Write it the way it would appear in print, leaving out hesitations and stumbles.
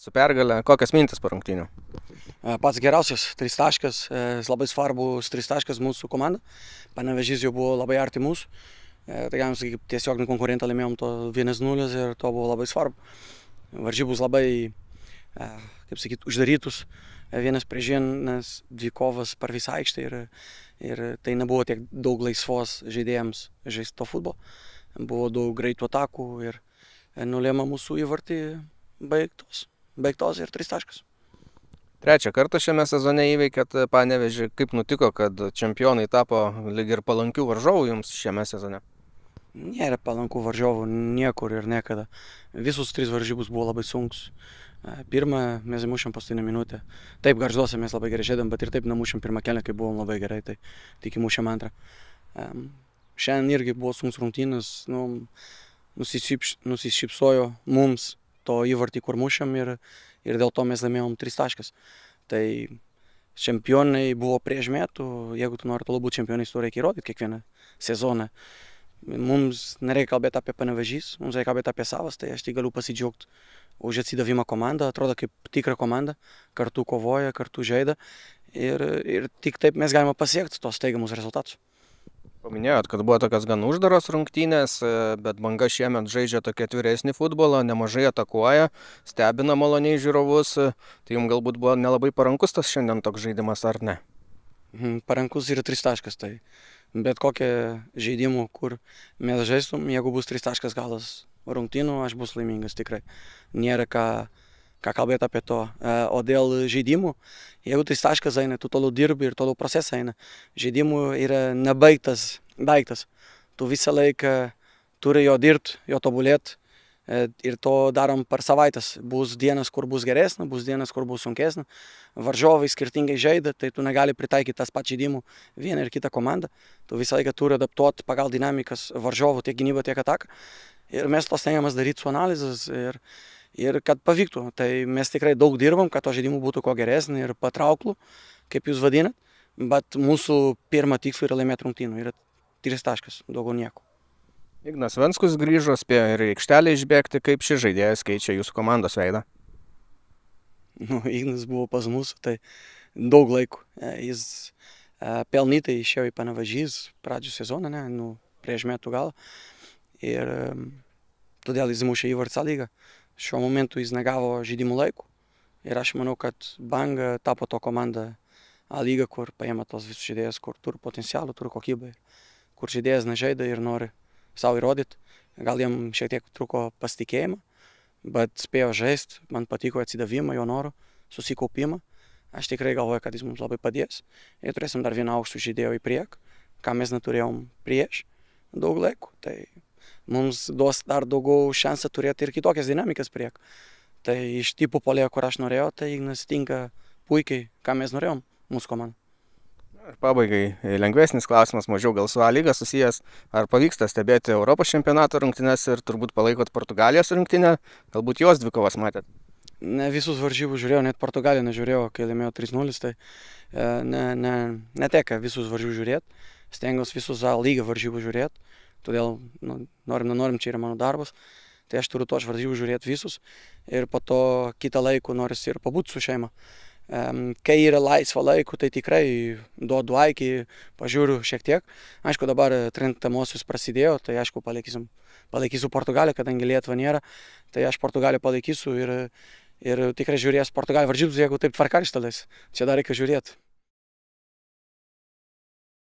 Su pergale, kokias mintis po rungtynių? Pats geriausias 3 taškas, labai svarbus 3 taškas mūsų komanda. Panevėžys jau buvo labai arti mūsų. Tai galim sakyti, tiesiog konkurentą laimėjom to 1-0 ir to buvo labai svarbu. Varžybos labai, kaip sakyti, uždarytus. Vienas prieš vienas, dvi kovas per visą aikštę ir tai nebuvo tiek daug laisvos žaidėjams žaisti to futbolo. Buvo daug greitų atakų ir nulėmė mūsų įvartį baigtos ir 3 taškas. Trečią kartą šiame sezone įveikėt Panevėžį. Kaip nutiko, kad čempionai tapo lyg ir palankių varžovų jums šiame sezone? Nėra palankų varžovų niekur ir niekada. Visus 3 varžybos buvo labai sunkus. Pirmą mes įmušėm paskutinę minutę. Taip, Gargžduose mes labai gerai žaidėm, bet ir taip nemušėm pirmą kėlinį, kai buvom labai gerai, tai tik įmušėm antrą. Šiandien irgi buvo sunkus rungtynės, nusišypsojo mums to įvartį, kur mušėm ir dėl to mes laimėjom 3 taškas. Tai čempionai buvo prieš metų, jeigu tu nori toliau būti čempionais, tu reikia įrodyti kiekvieną sezoną. Mums nereikia kalbėti apie Panevėžys, mums reikia kalbėti apie savas, tai aš tik galiu pasidžiaugti už atsidavimą komandą, atrodo kaip tikra komanda, kartu kovoja, kartu žaidė ir tik taip mes galime pasiekti tos teigiamus rezultatus. Paminėjot, kad buvo tokios gan uždaros rungtynės, bet Banga šiemet žaidžia tokį atviresnį futbolą, nemažai atakuoja, stebina maloniai žiūrovus. Tai jums galbūt buvo nelabai parankus tas šiandien toks žaidimas, ar ne? Parankus yra 3 taškas, tai bet kokie žaidimų, kur mes žaistum, jeigu bus 3 taškas galas rungtynių, aš bus laimingas tikrai. Nėra ką kalbėti apie to. O dėl žaidimų, jeigu 3 taškas eina, tu toliau dirbi ir toliau procesą eina. Žaidimų yra nebaigtas daiktas. Tu visą laiką turi jo dirbti, jo tobulėti ir to darom per savaitės. Bus dienas, kur bus geresnė, bus dienas, kur bus sunkesnė. Varžovai skirtingai žaidė, tai tu negali pritaikyti tas pat žaidimų vieną ir kitą komandą. Tu visą laiką turi adaptuoti pagal dinamikas varžovų tiek gynybą, tiek ataką. Ir mes to stengiamės daryti su analizės ir kad pavyktų. Tai mes tikrai daug dirbam, kad to žaidimų būtų kuo geresnė ir patrauklų, kaip jūs vadinat. Bet mūsų pirma tikslas yra laimėti rungtynių. Yra 3 taškas, daugiau nieko. Ignas Venskus grįžo, spėjo ir aikštelę išbėgti. Kaip šis žaidėjas keičia jūsų komandos veidą? Ignas buvo pas mūsų, tai daug laiko. Jis pelnytai išėjo į Panevėžys pradžių sezoną, prieš metų galą. Ir todėl jis mušė įvartį lygą. Šiuo momentu jis negavo žaidimų laikų. Ir aš manau, kad Banga tapo to komanda A lyga, kur paėmė tos visus žaidėjus, kur turi potencialų, turi kokybę. Kur žaidėjas nežaidė ir nori savo įrodyti. Gal jam šiek tiek truko pasitikėjimą, bet spėjo žaisti. Man patiko atsidavimą, jo norų, susikaupimą. Aš tikrai galvoju, kad jis mums labai padės. Ir turėsim dar vieną aukštų žaidėjų į priekį, ką mes neturėjom prieš daug laiko. Tai mums duos dar daugiau šansą turėti ir kitokias dinamikas priek. Tai iš tipų puolėjo, kur aš norėjau, tai Ignas tinka puikiai, ką mes norėjom mūsų komandai. Ir pabaigai lengvesnis klausimas, mažiau gal su A lyga susijęs. Ar pavyksta stebėti Europos čempionato rungtynes ir turbūt palaikot Portugalijos rungtynę? Galbūt jos dvikovas matėt? Ne visus varžybų žiūrėjau, net Portugaliją nežiūrėjau, kai laimėjo 3-0, tai neteka visus varžybų žiūrėti. Stengiuosi visus A lygą varžybų žiūrėti. Todėl norim, nenorim, čia yra mano darbas. Tai aš turiu tos varžybų žiūrėti visus ir po to kitą laiką norisi ir pabūti su šeima. Kai yra laisvo laiko, tai tikrai duodu aikį, pažiūriu šiek tiek. Aišku, dabar atkrintamosios prasidėjo, tai aišku palaikysiu Portugaliją, kadangi Lietuva nėra. Tai aš Portugaliją palaikysiu ir tikrai žiūrės Portugalijos varžybos, jeigu taip tvarkaraštis. Čia dar reikia žiūrėti.